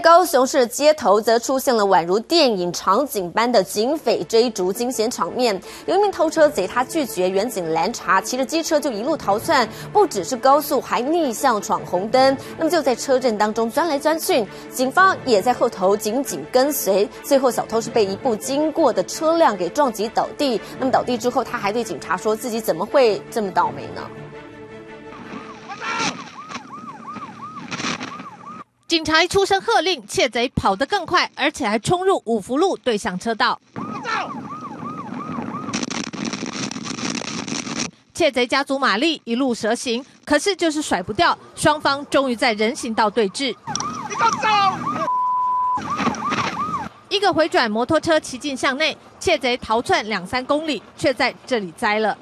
高雄市街头则出现了宛如电影场景般的警匪追逐惊险场面。有一名偷车贼，他拒绝员警拦查，骑着机车就一路逃窜，不只是高速，还逆向闯红灯。那么就在车阵当中钻来钻去，警方也在后头紧紧跟随。最后小偷是被一部经过的车辆给撞击倒地。那么倒地之后，他还对警察说自己怎么会这么倒霉呢？ 警察一出声喝令，窃贼跑得更快，而且还冲入五福路对向车道。窃贼加足马力，一路蛇行，可是就是甩不掉，双方终于在人行道对峙。一个回转，摩托车骑进巷内，窃贼逃窜2-3公里，却在这里栽了。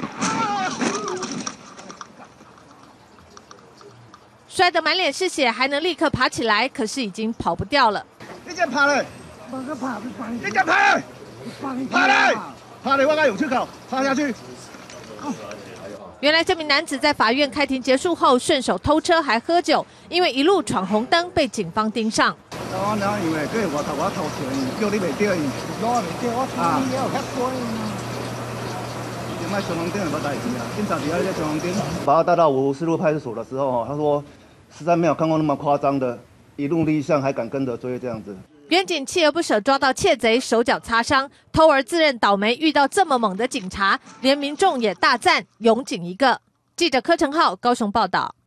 摔得满脸是血，还能立刻爬起来，可是已经跑不掉了。 你这爬嘞，你这爬嘞，爬嘞，爬嘞！我该有去考，爬下去。 原来这名男子在法院开庭结束后，顺手偷车还喝酒，因为一路闯红灯被警方盯上。 我哪因为这我偷车，叫你袂掉，我袂掉，我偷你了，遐乖嘛。前摆闯红灯有代志啊，警察伫遐在闯红灯。把他带到五福四路派出所的时候，他说。 实在没有看过那么夸张的，一路逆向还敢跟着追这样子。 员警锲而不舍抓到窃贼，手脚擦伤，偷儿自认倒霉，遇到这么猛的警察，连民众也大赞勇警一个。记者柯成浩高雄报道。